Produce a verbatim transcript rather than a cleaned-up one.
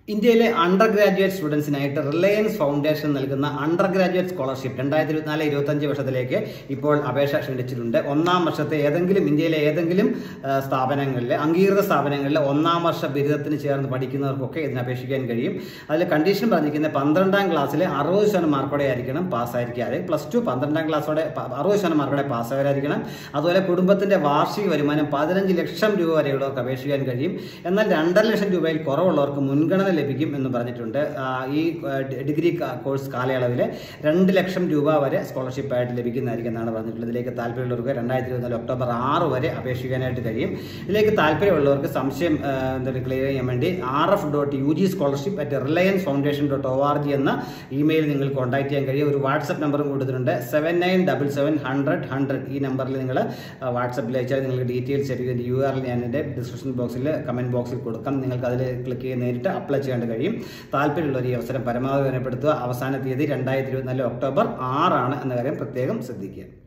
ഇന്ത്യയിലെ under graduate സ്റ്റുഡൻസിനായിട്ട് Reliance Foundation നൽകുന്ന അണ്ടർ ഗ്രാജുവേറ്റ് സ്കോളർഷിപ്പ് രണ്ടായിരത്തി ഇരുപത്തിനാല് ഇരുപത്തഞ്ച് വർഷത്തിലേക്ക് ഇപ്പോൾ അപേക്ഷ ക്ഷണിച്ചിട്ടുണ്ട്. ഒന്നാം വർഷത്തെ ഏതെങ്കിലും ഇന്ത്യയിലെ ഏതെങ്കിലും സ്ഥാപനങ്ങളിൽ അംഗീകൃത സ്ഥാപനങ്ങളിൽ ഒന്നാം വർഷ ബിരുദത്തിന് ചേർന്ന് പഠിക്കുന്നവർക്കൊക്കെ ഇതിന് അപേക്ഷിക്കാൻ കഴിയും. അതിൽ കണ്ടീഷൻ പറഞ്ഞിരിക്കുന്നത് പന്ത്രണ്ടാം ക്ലാസ്സിൽ അറുപത് ശതമാനം മാർക്കോടെ ആയിരിക്കണം പാസ്സായിരിക്കാതെ, പ്ലസ് ടു പന്ത്രണ്ടാം ക്ലാസ്സോടെ അറുപത് ശതമാനം മാർക്കോടെ പാസ്സായവരായിരിക്കണം. അതുപോലെ കുടുംബത്തിന്റെ വാർഷിക വരുമാനം പതിനഞ്ച് ലക്ഷം രൂപ വരെയുള്ളവർക്ക് അപേക്ഷിക്കാൻ കഴിയും. എന്നാൽ രണ്ടര ലക്ഷം രൂപയിൽ കുറവുള്ളവർക്ക് മുൻഗണന ലഭിക്കും എന്ന് പറഞ്ഞിട്ടുണ്ട്. ഈ ഡിഗ്രി കോഴ്സ് കാലയളവിൽ രണ്ട് ലക്ഷം രൂപ വരെ സ്കോളർഷിപ്പ് ആയിട്ട് ലഭിക്കുന്നതായിരിക്കും എന്നാണ് പറഞ്ഞിട്ടുള്ളത്. ഇതിലേക്ക് താല്പര്യമുള്ളവർക്ക് രണ്ടായിരത്തി ഇരുപത്തിനാല് ഒക്ടോബർ ആറ് വരെ അപേക്ഷിക്കാനായിട്ട് കഴിയും. ഇതിലേക്ക് താല്പര്യമുള്ളവർക്ക് സംശയം എന്താ ക്ലിയർ ചെയ്യാൻ വേണ്ടി R F dot U G scholarship at Reliance Foundation dot O R G എന്ന ഇമെയിൽ നിങ്ങൾ കോൺടാക്ട് ചെയ്യാൻ കഴിയും. ഒരു വാട്സപ്പ് നമ്പറും കൊടുത്തിട്ടുണ്ട്, seven nine double seven hundred hundred. ഈ നമ്പറിൽ നിങ്ങൾ വാട്സപ്പിൽ അയച്ചാൽ നിങ്ങൾക്ക് ഡീറ്റെയിൽസ് ആയിരിക്കും. യു ആർ എൽ ഞാൻ എൻ്റെ ഡിസ്ക്രിപ്ഷൻ ബോക്സിൽ കമൻറ്റ് ബോക്സിൽ കൊടുക്കാം. നിങ്ങൾക്ക് അതിൽ ക്ലിക്ക് ചെയ്ത് നേരിട്ട് അപ്ലൈ ചെയ്യാൻ കഴിയും. താല്പര്യമുള്ളവർ ഈ അവസരം പരമാവധി വിലപ്പെടുത്തുക. അവസാന തീയതി രണ്ടായിരത്തി ഇരുപത്തിനാല് ഒക്ടോബർ ആറാണ് എന്ന കാര്യം പ്രത്യേകം ശ്രദ്ധിക്കുക.